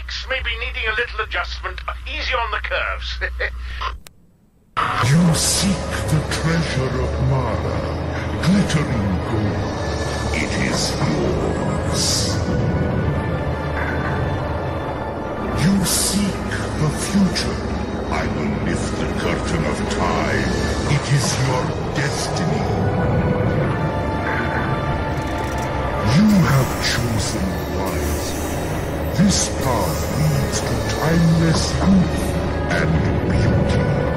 brakes may be needing a little adjustment. Easy on the curves. You seek the treasure of Mara, glittering gold. It is yours. You seek the future. I will lift the curtain of time. It is your destiny. You have chosen wisely. This path leads to timeless youth and beauty.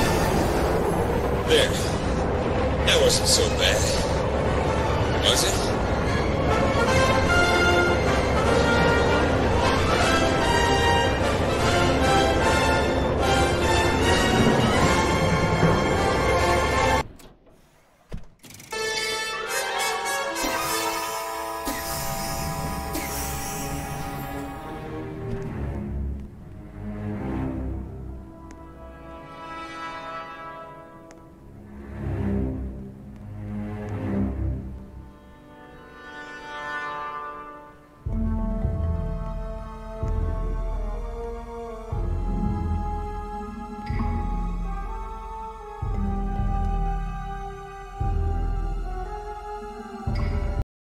There. That wasn't so bad. Was it?